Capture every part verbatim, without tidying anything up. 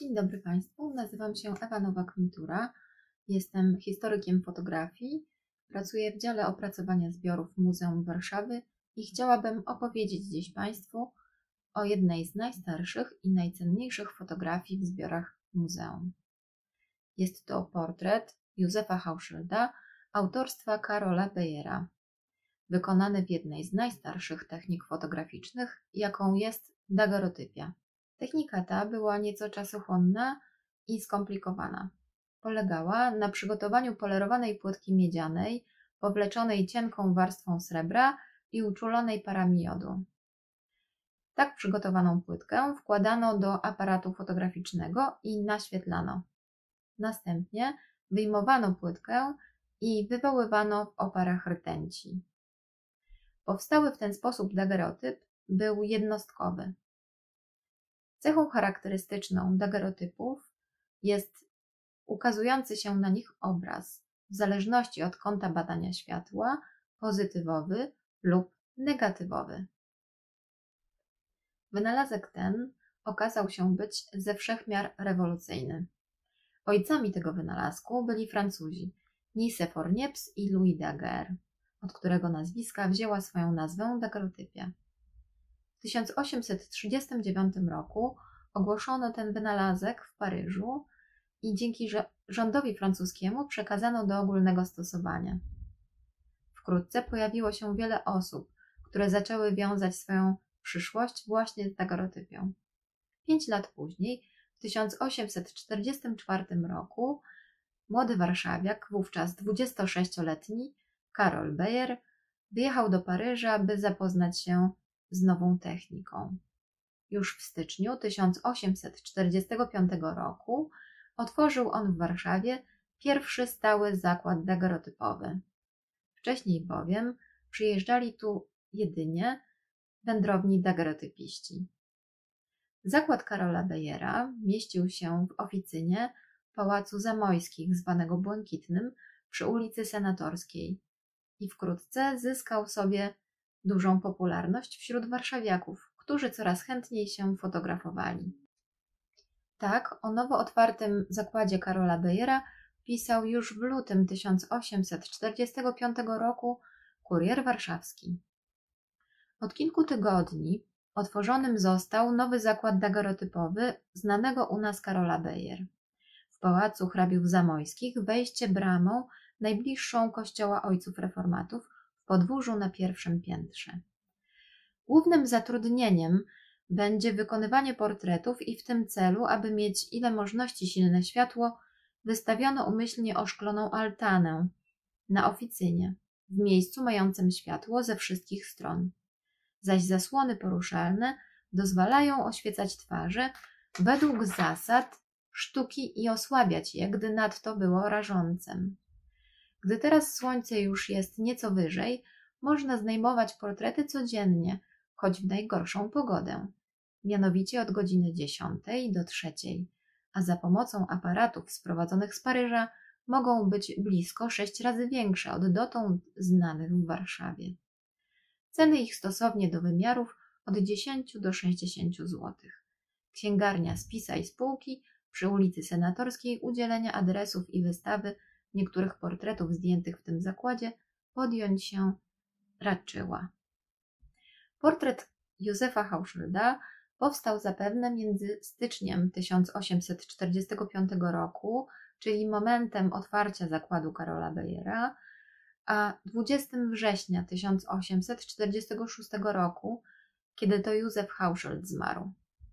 Dzień dobry Państwu, nazywam się Ewa Nowak-Mitura, jestem historykiem fotografii, pracuję w dziale opracowania zbiorów Muzeum Warszawy i chciałabym opowiedzieć dziś Państwu o jednej z najstarszych i najcenniejszych fotografii w zbiorach muzeum. Jest to portret Józefa Hausschilda autorstwa Karola Beyera, wykonany w jednej z najstarszych technik fotograficznych, jaką jest dagerotypia. Technika ta była nieco czasochłonna i skomplikowana. Polegała na przygotowaniu polerowanej płytki miedzianej, powleczonej cienką warstwą srebra i uczulonej parami jodu. Tak przygotowaną płytkę wkładano do aparatu fotograficznego i naświetlano. Następnie wyjmowano płytkę i wywoływano w oparach rtęci. Powstały w ten sposób dagerotyp był jednostkowy. Cechą charakterystyczną dagerotypów jest ukazujący się na nich obraz, w zależności od kąta badania światła, pozytywowy lub negatywowy. Wynalazek ten okazał się być ze wszech miar rewolucyjny. Ojcami tego wynalazku byli Francuzi Nicéphore Niepce i Louis Daguerre, od którego nazwiska wzięła swoją nazwę dagerotypia. W tysiąc osiemset trzydziestym dziewiątym roku ogłoszono ten wynalazek w Paryżu i dzięki rządowi francuskiemu przekazano do ogólnego stosowania. Wkrótce pojawiło się wiele osób, które zaczęły wiązać swoją przyszłość właśnie z dagerotypią. Pięć lat później, w tysiąc osiemset czterdziestym czwartym roku, młody warszawiak, wówczas dwudziestosześcioletni, Karol Beyer, wyjechał do Paryża, by zapoznać się z nową techniką. Już w styczniu tysiąc osiemset czterdziestego piątego roku otworzył on w Warszawie pierwszy stały zakład dagerotypowy. Wcześniej bowiem przyjeżdżali tu jedynie wędrowni dagerotypiści. Zakład Karola Beyera mieścił się w oficynie Pałacu Zamojskich, zwanego Błękitnym, przy ulicy Senatorskiej i wkrótce zyskał sobie dużą popularność wśród warszawiaków, którzy coraz chętniej się fotografowali. Tak o nowo otwartym zakładzie Karola Beyera pisał już w lutym tysiąc osiemset czterdziestego piątego roku Kurier Warszawski. Od kilku tygodni otworzonym został nowy zakład dagerotypowy znanego u nas Karola Beyer. W pałacu hrabiów zamojskich wejście bramą najbliższą kościoła ojców reformatów w podwórzu na pierwszym piętrze. Głównym zatrudnieniem będzie wykonywanie portretów i w tym celu, aby mieć ile możności silne światło, wystawiono umyślnie oszkloną altanę na oficynie, w miejscu mającym światło ze wszystkich stron. Zaś zasłony poruszalne dozwalają oświecać twarze według zasad sztuki i osłabiać je, gdy nadto było rażącem. Gdy teraz słońce już jest nieco wyżej, można zdejmować portrety codziennie, choć w najgorszą pogodę, mianowicie od godziny dziesiątej do trzeciej, a za pomocą aparatów sprowadzonych z Paryża mogą być blisko sześć razy większe od dotąd znanych w Warszawie. Ceny ich stosownie do wymiarów od dziesięciu do sześćdziesięciu złotych. Księgarnia Spisa i Spółki przy ulicy Senatorskiej udzielenia adresów i wystawy niektórych portretów zdjętych w tym zakładzie podjąć się raczyła. Portret Józefa Hausschilda powstał zapewne między styczniem tysiąc osiemset czterdziestego piątego roku, czyli momentem otwarcia zakładu Karola Beyera, a dwudziestego września tysiąc osiemset czterdziestego szóstego roku, kiedy to Józef Hauschild zmarł.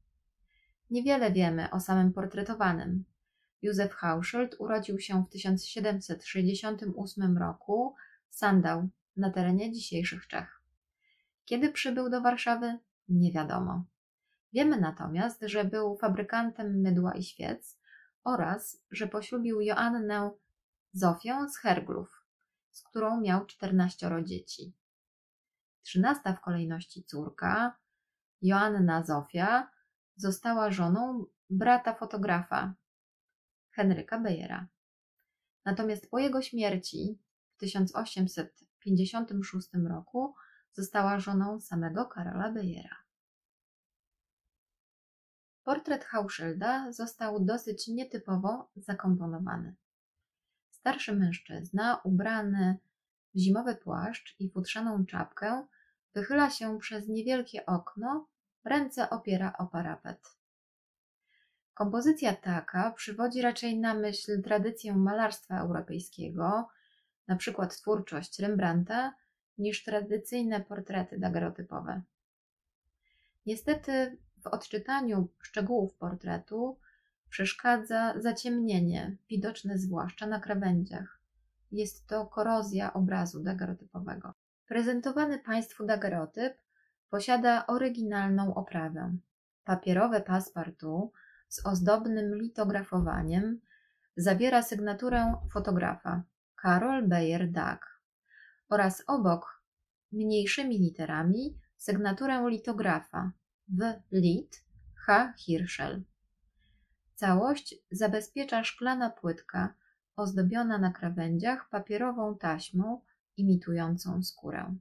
Niewiele wiemy o samym portretowanym. Józef Hauschild urodził się w tysiąc siedemset sześćdziesiątym ósmym roku w Sandau na terenie dzisiejszych Czech. Kiedy przybył do Warszawy? Nie wiadomo. Wiemy natomiast, że był fabrykantem mydła i świec oraz, że poślubił Joannę Zofię z Herglów, z którą miał czternaścioro dzieci. Trzynasta w kolejności córka, Joanna Zofia, została żoną brata fotografa, Henryka Beyera. Natomiast po jego śmierci w tysiąc osiemset pięćdziesiątym szóstym roku została żoną samego Karola Beyera. Portret Hausschilda został dosyć nietypowo zakomponowany. Starszy mężczyzna, ubrany w zimowy płaszcz i futrzaną czapkę, wychyla się przez niewielkie okno, ręce opiera o parapet. Kompozycja taka przywodzi raczej na myśl tradycję malarstwa europejskiego, na przykład twórczość Rembrandta, niż tradycyjne portrety dagerotypowe. Niestety w odczytaniu szczegółów portretu przeszkadza zaciemnienie, widoczne zwłaszcza na krawędziach. Jest to korozja obrazu dagerotypowego. Prezentowany Państwu dagerotyp posiada oryginalną oprawę. Papierowe passepartout z ozdobnym litografowaniem zawiera sygnaturę fotografa Karol Beyer-Dag oraz obok mniejszymi literami sygnaturę litografa W. Lit H. Hirschel. Całość zabezpiecza szklana płytka ozdobiona na krawędziach papierową taśmą imitującą skórę.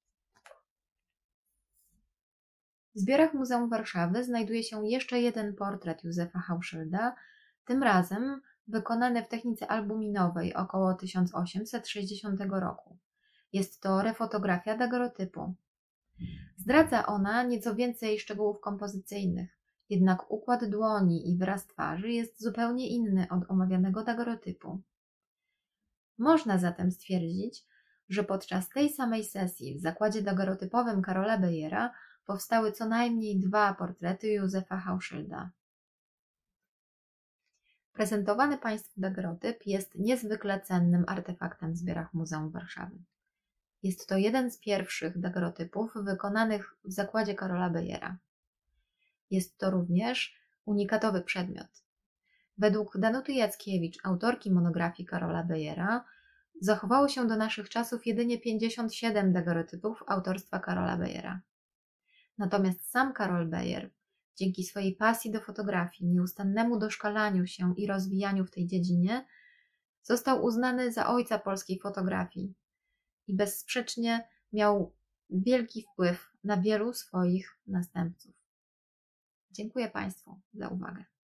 W zbiorach Muzeum Warszawy znajduje się jeszcze jeden portret Józefa Hausschilda, tym razem wykonany w technice albuminowej około tysiąc osiemset sześćdziesiątego roku. Jest to refotografia dagerotypu. Zdradza ona nieco więcej szczegółów kompozycyjnych, jednak układ dłoni i wyraz twarzy jest zupełnie inny od omawianego dagerotypu. Można zatem stwierdzić, że podczas tej samej sesji w zakładzie dagerotypowym Karola Beyera powstały co najmniej dwa portrety Józefa Hausschilda. Prezentowany Państwu dagerotyp jest niezwykle cennym artefaktem w zbiorach Muzeum Warszawy. Jest to jeden z pierwszych dagerotypów wykonanych w zakładzie Karola Beyera. Jest to również unikatowy przedmiot. Według Danuty Jackiewicz, autorki monografii Karola Beyera, zachowało się do naszych czasów jedynie pięćdziesiąt siedem dagerotypów autorstwa Karola Beyera. Natomiast sam Karol Beyer, dzięki swojej pasji do fotografii, nieustannemu doszkalaniu się i rozwijaniu w tej dziedzinie, został uznany za ojca polskiej fotografii i bezsprzecznie miał wielki wpływ na wielu swoich następców. Dziękuję Państwu za uwagę.